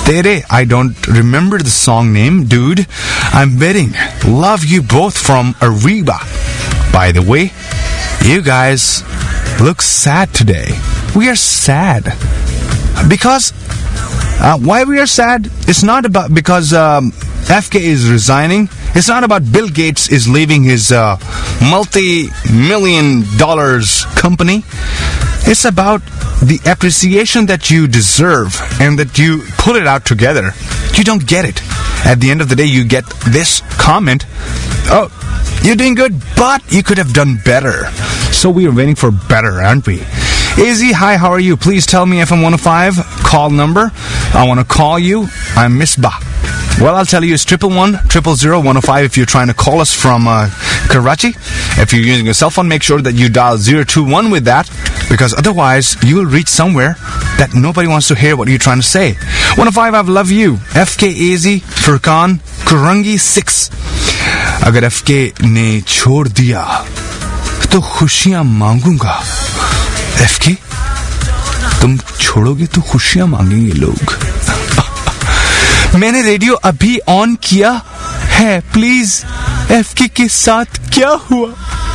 Tere, I don't remember the song name, dude. I'm betting. Love you both from Ariba. By the way, you guys look sad today. We are sad. Because, why we are sad? It's not about because FK is resigning. It's not about Bill Gates is leaving his multi-million dollars company. It's about the appreciation that you deserve and that you put it out together. You don't get it. At the end of the day, you get this comment. Oh, you're doing good, but you could have done better. So we are waiting for better, aren't we? AZ, hi, how are you? Please tell me FM 105 call number. I want to call you. I'm Misbah. Well, I'll tell you, it's 111-000-105 if you're trying to call us from Karachi. If you're using a cell phone, make sure that you dial 021 with that, because otherwise you will reach somewhere that nobody wants to hear what you're trying to say. 105, I love you. FK, AZ, Furqan, Kurangi 6. अगर FK ने छोड़ दिया तो खुशियां मांगूंगा. FK, तुम छोड़ोगे तो खुशियां मांगेंगे लोग. मैंने रेडियो अभी ऑन किया है. प्लीज FK के साथ क्या हुआ?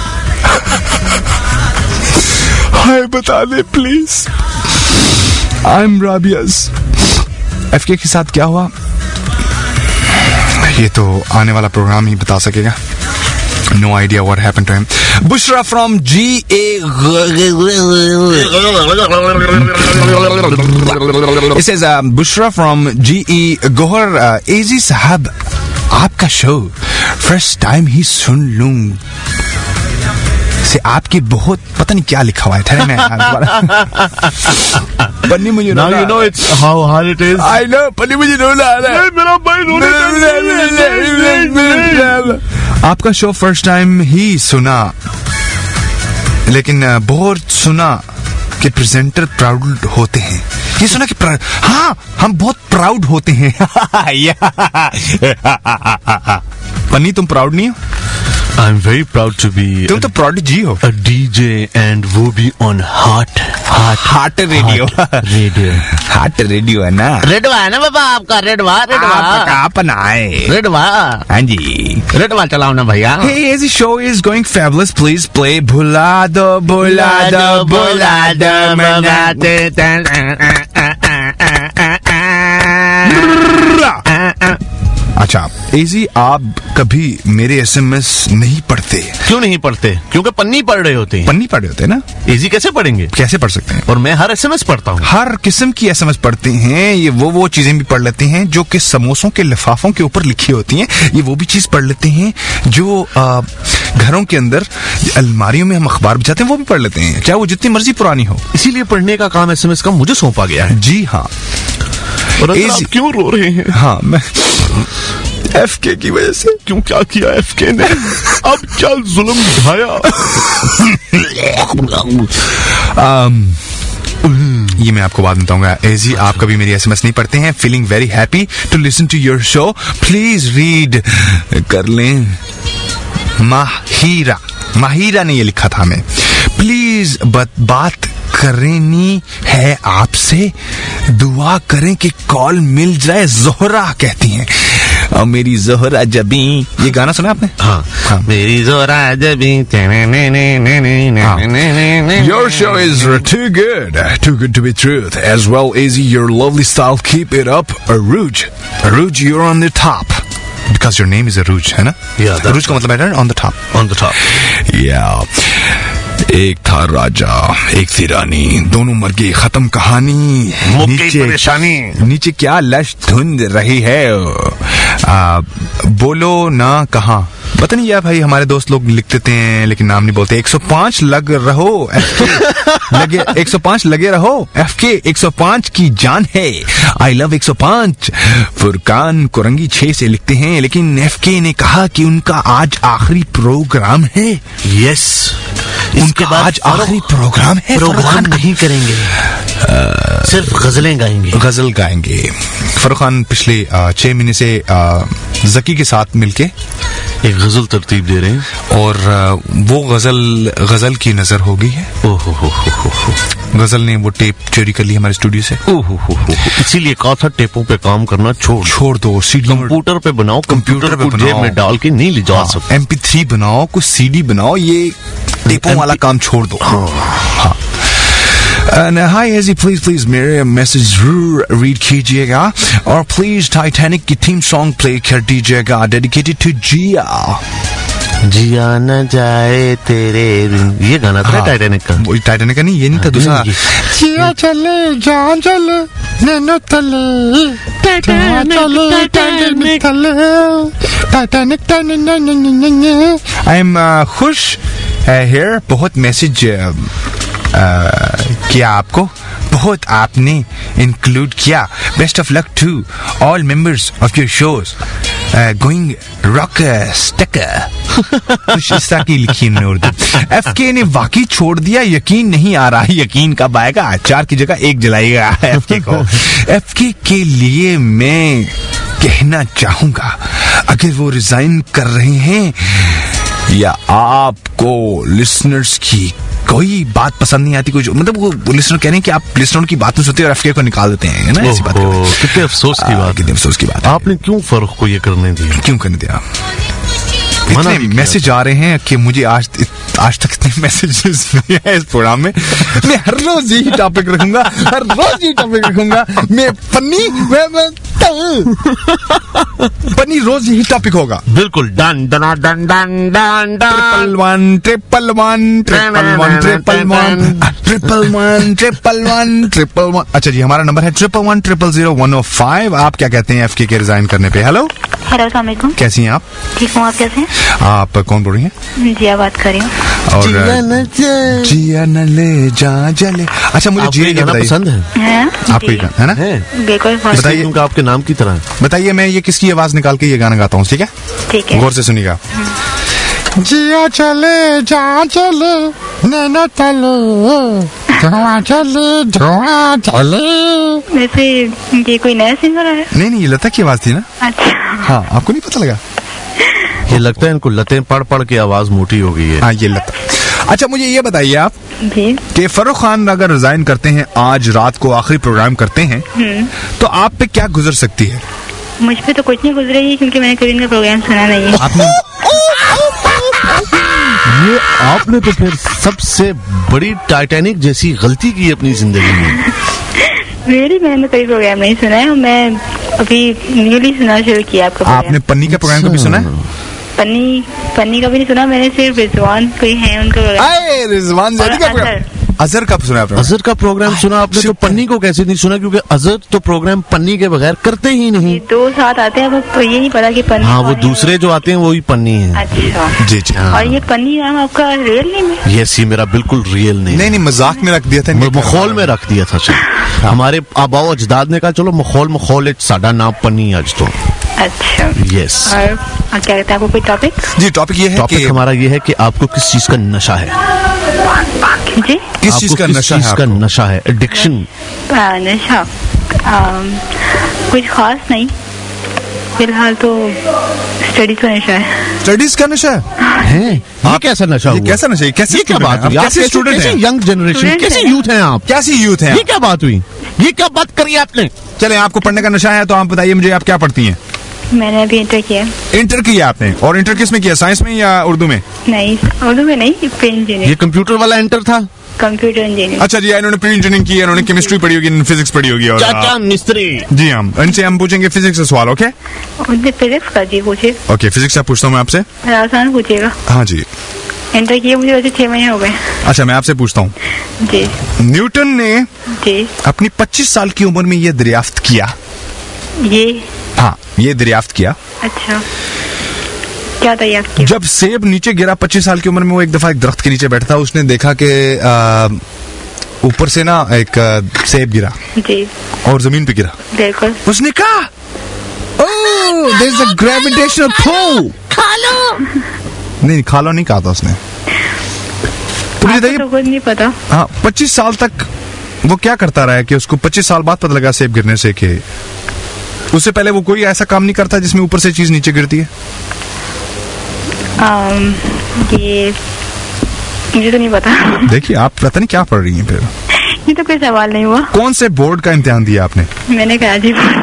हाय बता दे प्लीज. आई एम राबियास. FK के साथ क्या हुआ ये तो आने वाला प्रोग्राम ही बता सकेगा. No idea what happened to him. Bushra from GA. It says Bushra from GE Gohar. AZ Sahab, आपका शो फर्स्ट टाइम ही सुन लूं से आपकी बहुत पता नहीं क्या लिखा हुआ है. ठहरे पन्नी मुझे Now you know it's how hard it is. I know. पन्नी मुझे रोना आ रहा है. मेरा भाई रोने. आपका शो फर्स्ट टाइम ही सुना, लेकिन बहुत सुना कि प्रेजेंटर प्राउड होते हैं. ये सुना कि हाँ हम बहुत प्राउड होते हैं. पन्नी तुम प्राउड नहीं हो? I'm very proud to be. तुम तो prodigy हो. A DJ and वो भी on Heart Radio. Heart Radio है ना. रेडवा है ना बाबा आपका. रेडवा आपका अपना है. रेडवा. हाँ जी. रेडवा चलाओ ना भैया. Hey, the show is going fabulous. Please play भुला दो मनाते. अच्छा एजी, आप कभी मेरे SMS नहीं पढ़ते? क्यों नहीं पढ़ते? क्योंकि पन्नी पढ़ रहे होते हैं. पन्नी पढ़ रहे होते हैं ना. एजी कैसे पढ़ेंगे? कैसे पढ़ सकते हैं? और मैं हर SMS पढ़ता हूँ. हर किस्म की SMS पढ़ते हैं. ये वो चीजें भी पढ़ लेते हैं जो कि समोसों के लिफाफों के ऊपर लिखी होती हैं. ये वो भी चीज पढ़ लेते हैं जो घरों के अंदर अलमारियों में हम अखबार बिछाते हैं, वो भी पढ़ लेते हैं, चाहे वो जितनी मर्जी पुरानी हो. इसीलिए पढ़ने का काम SMS का मुझे सौंपा गया है. जी हाँ. और आप क्यों रो रहे हैं? हाँ, मैं FK की वजह से. क्यों? क्या किया FK ने? अब क्या जुल्म ढाया? ये मैं आपको बाद में बताऊंगा. एजी, आप कभी मेरी SMS नहीं पढ़ते हैं. Feeling very happy to listen to your show. Please read कर लें. माहिरा ने ये लिखा था हमें. प्लीज बात करनी है आपसे. दुआ करें कि कॉल मिल जाए. जोहरा कहती हैं. और मेरी जोहरा जबी, ये गाना सुना आपने? हाँ. मेरी जोहरा जबी. Your show is too good to be truth. As well as your lovely style, keep it up. Aruj, you're on the top. Because your name is Aruj, है ना? Yeah. Aruj का मतलब है on the top. On the top. Yeah. एक था राजा, एक थी रानी, दोनों मर गई, खत्म कहानी. नीचे क्या लश धुंध रही है. बोलो ना कहाँ. पता नहीं यार भाई, हमारे दोस्त लोग लिख देते हैं लेकिन नाम नहीं बोलते. 105 लग रहो लगे 105 लगे रहो. FK 105 की जान है. I love 105. फुरकान कुरंगी 6 से लिखते हैं, लेकिन FK ने कहा कि उनका आज आखिरी प्रोग्राम है. यस, उनके बाद आज आखिरी प्रोग्राम है. प्रोग्राम नहीं करेंगे, सिर्फ गजलें गाएंगे. गजल गाएंगे. फरुखान पिछले 6 महीने से जकी के साथ मिलके एक गजल तरतीब दे रहे हैं, और वो गजल की नजर हो गई है. ओहो. गजल ने वो टेप चोरी कर ली हमारे स्टूडियो से। इसीलिए कहा था टेपों पे काम करना छोड़ दो, सीडी कंप्यूटर पे बनाओ, कंप्यूटर पे जेब में डाल के नहीं ले जा सकते। MP3 बनाओ, कुछ CD बनाओ, ये टेपों वाला काम छोड़ दो। हाँ। Hi Ezzy, please मेरे मैसेज जरूर रीड कीजिएगा और प्लीज टाइटैनिक की थीम सॉन्ग प्ले कर दीजिएगा, डेडिकेटेड टू जिया। जिया न जाए तेरे ये गाना था टाइटैनिक का। वो टाइटैनिक का नहीं, ये नहीं था, दूसरा। जिया चले जान चले नैनो तले टाइटैनिक। आई एम खुश हियर, बहुत मैसेज किया आपको, बहुत आपने इंक्लूड किया। Best of luck to all members of your shows going rock स्टकर। कुछ इस तरह की लिखी हमने उर्दू। FK ने वाकई छोड़ दिया, यकीन नहीं आ रहा, यकीन कब आएगा? 4 की जगह 1 जलाएगा FK को। FK के लिए मैं कहना चाहूंगा, अगर वो रिजाइन कर रहे हैं या आपको लिसनर्स की कोई बात पसंद नहीं आती, कुछ मतलब वो लिसनर कह रहे हैं कि आप लिसनर की बात नहीं सुनते और FK को निकाल देते हैं ना, ऐसी बात। कितने अफसोस की बात, कितने अफसोस की बात। आपने क्यों फर्क को ये करने दिया? क्यों करने दिया? इतने मैसेज आ रहे हैं कि मुझे आज तक इतने मैसेजेस नहीं है इस प्रोग्राम में। मैं हर रोज यही टॉपिक रखूंगा, मैं पन्नी रोज यही टॉपिक होगा। बिल्कुल डन डना डन डन डन डन ट्रिपल वन। अच्छा जी, हमारा नंबर है 111000105। आप क्या कहते हैं FK के रिजाइन करने पे? हेलो अस्सलाम वालेकुम। कैसी हैं आप? ठीक हूँ, आप कैसे हैं? आप कौन बोल रही हैं? जिया बात कर रही हूँ। और जिया न ले जा जले। अच्छा, मुझे जिया गाना पसंद है? आपको है ना? बिल्कुल। बताइए, उनका आपके नाम की तरह। बताइए, मैं ये किसकी आवाज निकाल के ये गाना गाता हूँ, ठीक है? ठीक है, गौर से सुनिएगा। जिया चले जा चले नैनो तले धुआं चले। वैसे ये कोई नया सिंगर है? नहीं, ये लता की आवाज थी ना। अच्छा, हाँ, आपको नहीं पता लगा? ये लगता है इनको लतें पढ़ के आवाज मोटी हो गई है। हाँ, ये लता। अच्छा, मुझे ये बताइए आप जी कि फर्रुख खान अगर रिजाइन करते हैं, आज रात को आखिरी प्रोग्राम करते हैं, तो आप पे क्या गुजर सकती है? मुझ पे तो कुछ नहीं गुजरेगी, क्योंकि मैंने कभी इनका प्रोग्राम सुना नहीं है। ये आपने तो फिर सबसे बड़ी टाइटैनिक जैसी गलती की अपनी जिंदगी में। मैंने कभी प्रोग्राम नहीं सुना है, मैं अभी न्यूली सुना शुरू किया आपका प्रोग्राम। आपने पन्नी का प्रोग्राम कभी सुना है? पन्नी का भी नहीं सुना मैंने, सिर्फ रिजवान कोई है उनका प्रोग्राम। रिजवान ज़ैदी का प्रोग्राम। अजहर का सुना आपने? अजहर का प्रोग्राम सुना आपने, तो पन्नी को कैसे नहीं सुना? क्योंकि अजहर तो प्रोग्राम पन्नी के बगैर करते ही नहीं। 2 साथ आते हैं, तो ये नहीं पता कि पन्नी। हाँ, वो दूसरे जो आते हैं वही पन्नी है। अच्छा जी। और ये पन्नी नाम आपका रियल नेम है? यस, ये मेरा बिल्कुल रियल नेम। नहीं, मजाक में रख दिया था, मखौल में रख दिया था। हमारे आबाओ अजदाद ने कहा चलो मखौल साडा नाम पन्नी आज तो। अच्छा, यस। और क्या कहते हैं आपको कोई टॉपिक? जी, टॉपिक ये है, टॉपिक हमारा ये है कि आपको किस चीज का नशा है? जी, किस चीज का नशा है? एडिक्शन? नशा कुछ खास नहीं, फिलहाल तो स्टडीज का नशा है। स्टडीज का नशा है? ये कैसा नशा हुआ? कैसा नशा? कैसे क्या बात हुई? कैसे स्टूडेंट हैं? यंग जनरेशन, कैसे यूथ हैं आप? कैसी यूथ हैं? ये क्या बात हुई? ये क्या बात करी आपने? चले, आपको पढ़ने का नशा है तो आप बताइए मुझे, आप क्या पढ़ती हैं? मैंने अभी इंटर किया। इंटर किया आपने? और इंटर किस में किया, साइंस में या उर्दू में? नहीं, उर्दू में नहीं, प्री इंजीनियरिंग। ये कंप्यूटर वाला इंटर था? Computer engineering. अच्छा जी, इन्होंने प्री इंजीनियरिंग की, इन्होंने केमिस्ट्री पढ़ी होगी, फिजिक्स पढ़ी होगी। और चाचा मिस्त्री। जी, इनसे हम पूछेंगे फिजिक्स से सवाल। ओके, फिजिक्स का जी पूछिए। ओके, फिजिक्स से पूछता हूँ मैं आपसे। आसान पूछिएगा। हाँ जी। इंटर किए मुझे वैसे 6 महीने हो गए। अच्छा, मैं आपसे पूछता हूँ जी। न्यूटन ने जी अपनी 25 साल की उम्र में ये दरियाफ्त किया। ये दरियाफ्त किया। अच्छा, क्या दरियाफ्त किया? जब सेब नीचे गिरा 25 साल की उम्र में, वो एक दफा एक दरख्त के नीचे बैठा था, उसने देखा कि ऊपर से ना एक सेब गिरा जी, और जमीन पे गिरा। बिल्कुल। उसने कहा, oh, there is a gravitational pull, खा लो। नहीं, खा लो नहीं कहा था उसने। तो मुझे तो कुछ नहीं पता। हाँ, 25 साल तक वो क्या करता रहा है कि उसको 25 साल बाद पता लगा सेब गिरने से कि उससे पहले वो कोई ऐसा काम नहीं करता जिसमें ऊपर से चीज नीचे गिरती है। ये मुझे तो नहीं पता। देखिए, आप पता नहीं क्या पढ़ रही हैं फिर। तो कोई सवाल नहीं हुआ। कौन से बोर्ड का इम्तिहान दिया आपने? मैंने कहा जी